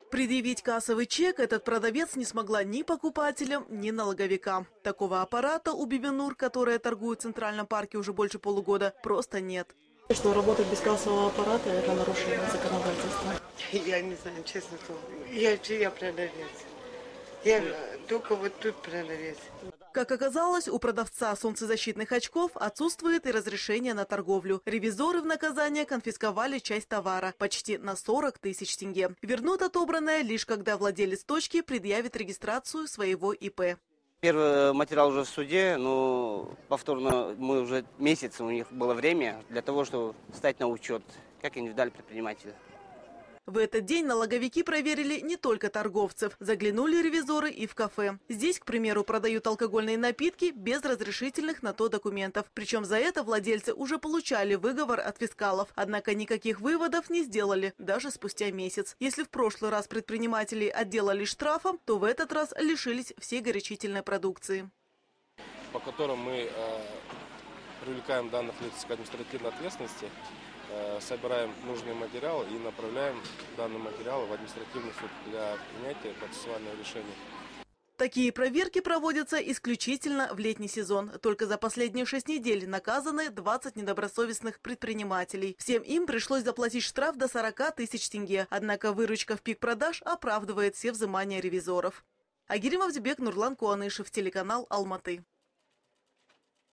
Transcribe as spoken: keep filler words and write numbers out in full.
Предъявить кассовый чек этот продавец не смогла ни покупателям, ни налоговикам. Такого аппарата у Бибинур, которая торгует в Центральном парке уже больше полугода, просто нет. Что работать без кассового аппарата – это нарушение законодательства. Я не знаю, честно слово. Я, я продавец. Я только вот тут продавец. Как оказалось, у продавца солнцезащитных очков отсутствует и разрешение на торговлю. Ревизоры в наказание конфисковали часть товара, почти на сорок тысяч тенге. Вернут отобранное лишь когда владелец точки предъявит регистрацию своего И П. Первый материал уже в суде, но повторно мы уже месяц, у них было время для того, чтобы встать на учет, как индивидуальный предприниматель. В этот день налоговики проверили не только торговцев. Заглянули ревизоры и в кафе. Здесь, к примеру, продают алкогольные напитки без разрешительных на то документов. Причем за это владельцы уже получали выговор от фискалов. Однако никаких выводов не сделали, даже спустя месяц. Если в прошлый раз предпринимателей отделали штрафом, то в этот раз лишились всей горячительной продукции. По которым мы э, привлекаем данных лиц к административной ответственности, собираем нужный материал и направляем данный материал в административный суд для принятия процессуального решения. Такие проверки проводятся исключительно в летний сезон. Только за последние шесть недель наказаны двадцать недобросовестных предпринимателей. Всем им пришлось заплатить штраф до сорока тысяч тенге. Однако выручка в пик продаж оправдывает все взимания ревизоров. Агирим Авдебек, Нурлан Куанышев, телеканал Алматы.